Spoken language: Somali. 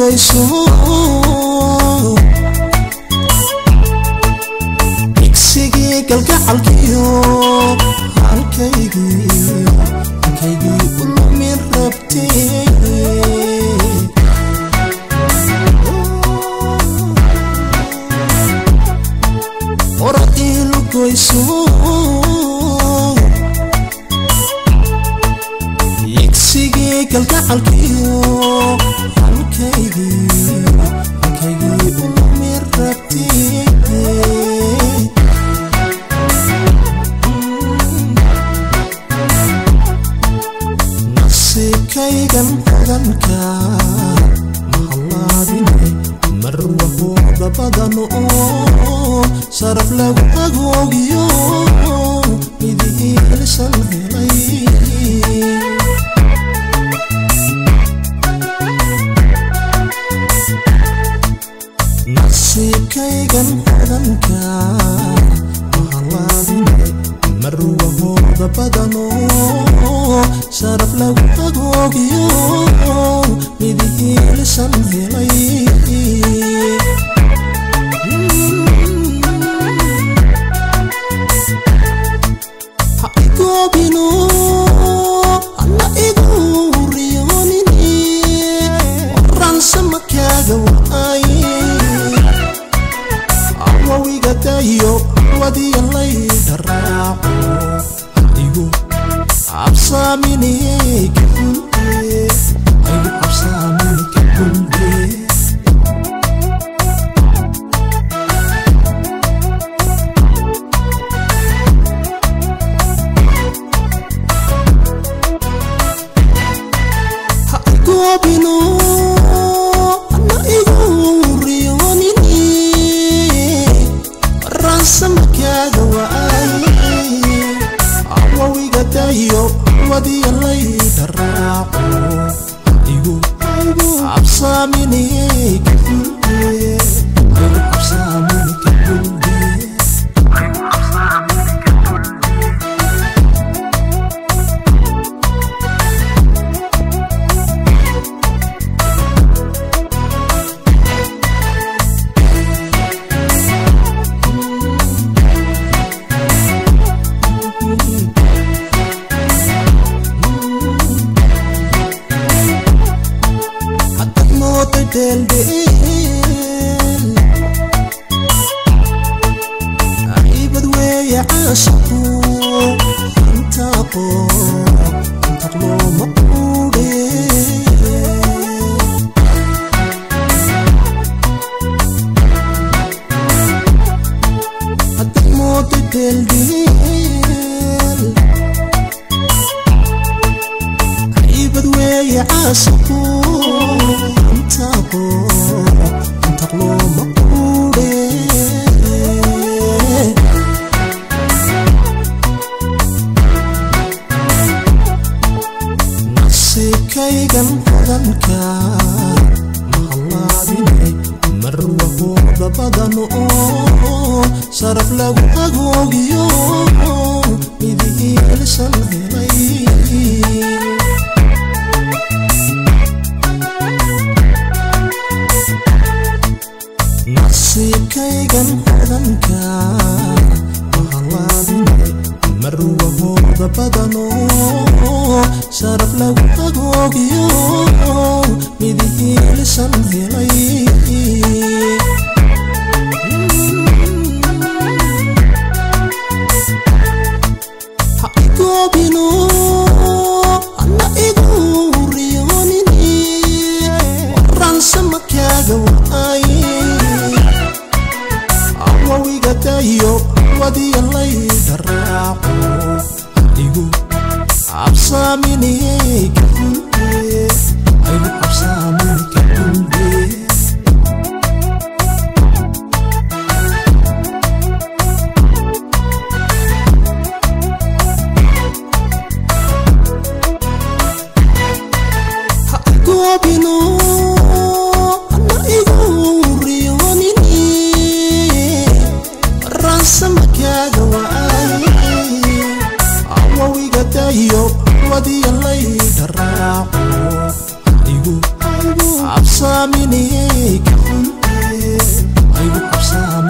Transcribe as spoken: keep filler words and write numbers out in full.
goyso iksigi galgacalkiyo halkaygi halkaygi ulumin rabtee oradilu goyso iksigi galgacalkiyo halkaygi halkaygi ulumin rabtee kaygan hodanka mahalaadine marwaho dabadano saraf lagu agoogiyo midihiilisan helay nasiibkaygan hodanka mahalaadine marwaho dabadano saraf lagu agoogiyo midihiilisan helay ha igoobino alla igu riyoonini waransama kaaga waaye awawiga dayo wadiyalay daraaco igu absamini kabulde ayu absamini kabulde ha igobino ana igu riyonini ransama kaaga waaye awawiga dayo wadiyalay daraaco igu absamini kabulde ayu absamini kabulde del del عيبد ويا عاشقو انت قو انت قلو مقودي حتى موت del del عيبد ويا عاشقو تقو تقلو مقودي نصيبكيغن hodanka mahalaadine marwaho dabadano saraf lagu agoogiyo midihiilisan helay nasiibkaygan hodanka mahalaadine marwaho dabadano saraf lagu agoogiyo midihiilisan helay ha igoobino alla igu riyoonini waransama kaaga waaye awawiga dayo wadiyalay daraaco igu absamini kabulde ayu absamini kabulde ha igoobino alla igu riyoonini ransama kaaga waaye awawiga dayo wadiyalay daraaco igu absaamini ka xunte aygu absaam